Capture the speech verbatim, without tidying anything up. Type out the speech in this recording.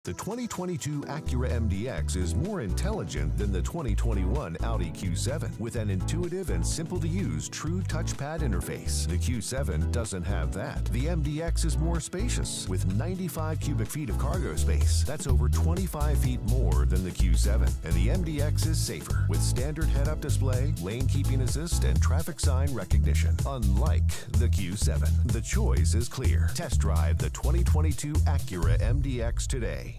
The twenty twenty-two Acura M D X is more intelligent than the twenty twenty-one Audi Q seven with an intuitive and simple-to-use true touchpad interface. The Q seven doesn't have that. The M D X is more spacious with ninety-five cubic feet of cargo space. That's over twenty-five feet more than the Q seven. And the M D X is safer with standard head-up display, lane keeping assist, and traffic sign recognition. Unlike the Q seven, the choice is clear. Test drive the twenty twenty-two Acura M D X today.